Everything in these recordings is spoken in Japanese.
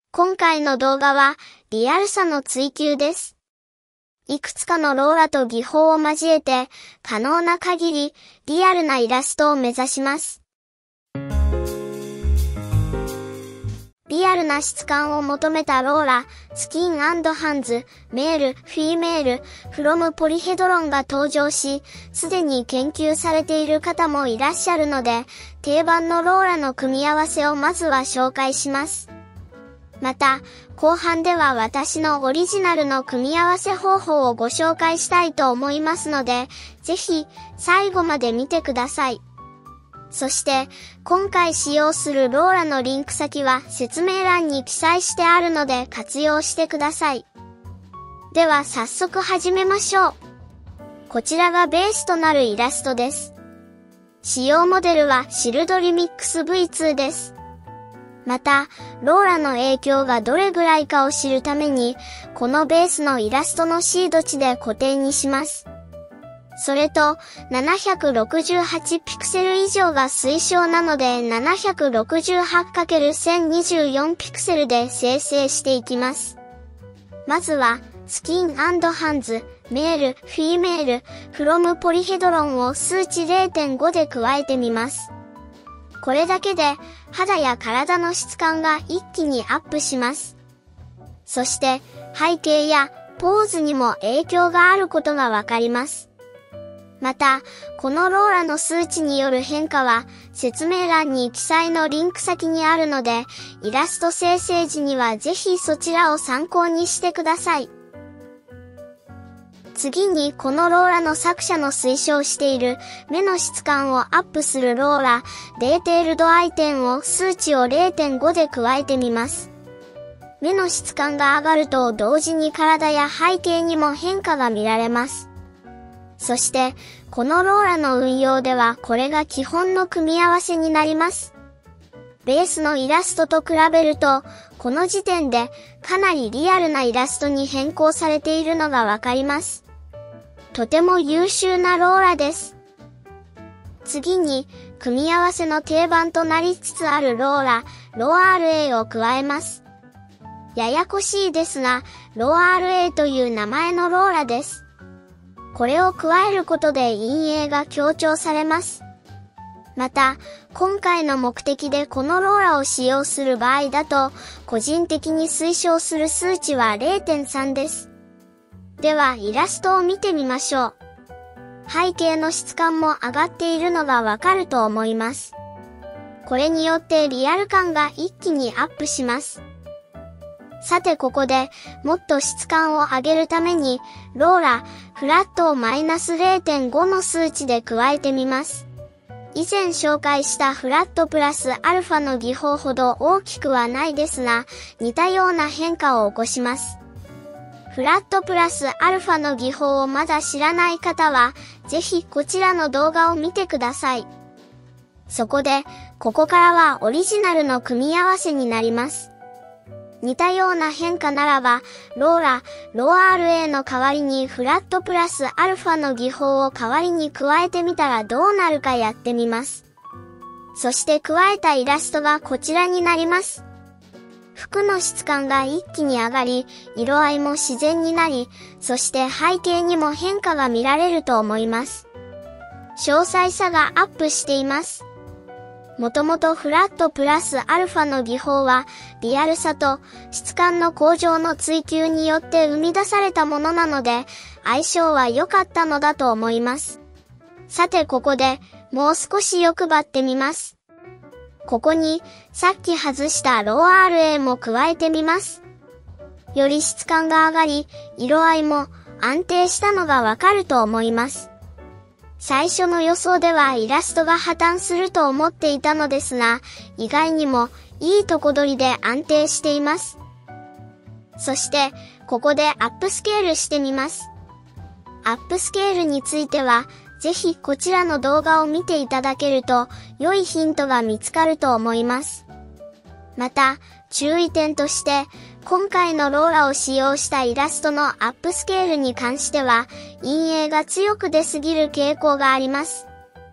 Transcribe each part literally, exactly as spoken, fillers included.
今回の動画はリアルさの追求です。いくつかのローラと技法を交えて可能な限りリアルなイラストを目指します。リアルな質感を求めたローラ、スキン&ハンズ、メール、フィメール、フロムポリヘドロンが登場し、すでに研究されている方もいらっしゃるので、定番のローラの組み合わせをまずは紹介します。また、後半では私のオリジナルの組み合わせ方法をご紹介したいと思いますので、ぜひ最後まで見てください。そして、今回使用するローラのリンク先は説明欄に記載してあるので活用してください。では早速始めましょう。こちらがベースとなるイラストです。使用モデルはシルドリミックス ブイツー です。また、ローラの影響がどれぐらいかを知るために、このベースのイラストのシード値で固定にします。それと、ななひゃくろくじゅうはちピクセル以上が推奨なので ななひゃくろくじゅうはちかけるせんにじゅうよん ピクセルで生成していきます。まずは、スキン&ハンズ、メール、フィメール、フロムポリヘドロンを数値 れいてんご で加えてみます。これだけで肌や体の質感が一気にアップします。そして背景やポーズにも影響があることがわかります。また、このローラの数値による変化は説明欄に記載のリンク先にあるので、イラスト生成時にはぜひそちらを参考にしてください。次にこのローラの作者の推奨している目の質感をアップするローラ、デーテールドアイテンを数値を れいてんご で加えてみます。目の質感が上がると同時に体や背景にも変化が見られます。そしてこのローラの運用ではこれが基本の組み合わせになります。ベースのイラストと比べると、この時点でかなりリアルなイラストに変更されているのがわかります。とても優秀なローラです。次に、組み合わせの定番となりつつあるローラ、ロー アールエー を加えます。ややこしいですが、ロー アールエー という名前のローラです。これを加えることで陰影が強調されます。また、今回の目的でこのローラを使用する場合だと、個人的に推奨する数値は れいてんさん です。ではイラストを見てみましょう。背景の質感も上がっているのがわかると思います。これによってリアル感が一気にアップします。さてここでもっと質感を上げるためにローラ、フラットをマイナス れいてんご の数値で加えてみます。以前紹介したフラットプラスアルファの技法ほど大きくはないですが、似たような変化を起こします。フラットプラスアルファの技法をまだ知らない方は、ぜひこちらの動画を見てください。そこで、ここからはオリジナルの組み合わせになります。似たような変化ならば、ローラ、ロー アールエー の代わりにフラットプラスアルファの技法を代わりに加えてみたらどうなるかやってみます。そして加えたイラストがこちらになります。服の質感が一気に上がり、色合いも自然になり、そして背景にも変化が見られると思います。詳細さがアップしています。もともとフラットプラスアルファの技法は、リアルさと質感の向上の追求によって生み出されたものなので、相性は良かったのだと思います。さてここで、もう少し欲張ってみます。ここに、さっき外したロー アールエー も加えてみます。より質感が上がり、色合いも安定したのがわかると思います。最初の予想ではイラストが破綻すると思っていたのですが、意外にもいいとこ取りで安定しています。そして、ここでアップスケールしてみます。アップスケールについては、ぜひこちらの動画を見ていただけると良いヒントが見つかると思います。また、注意点として、今回のローラを使用したイラストのアップスケールに関しては、陰影が強く出すぎる傾向があります。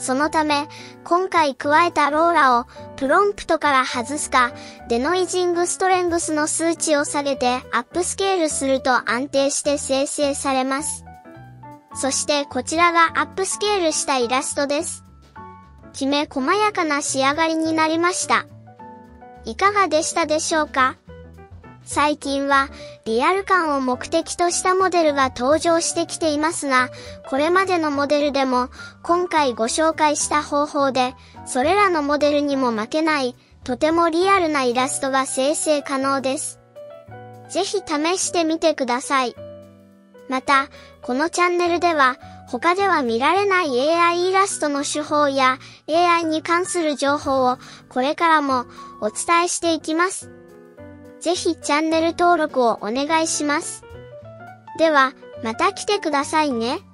そのため、今回加えたローラをプロンプトから外すか、デノイジングストレングスの数値を下げてアップスケールすると安定して生成されます。そしてこちらがアップスケールしたイラストです。きめ細やかな仕上がりになりました。いかがでしたでしょうか？最近はリアル感を目的としたモデルが登場してきていますが、これまでのモデルでも今回ご紹介した方法で、それらのモデルにも負けない、とてもリアルなイラストが生成可能です。ぜひ試してみてください。また、このチャンネルでは、他では見られない エーアイ イラストの手法や エーアイ に関する情報をこれからもお伝えしていきます。ぜひチャンネル登録をお願いします。では、また来てくださいね。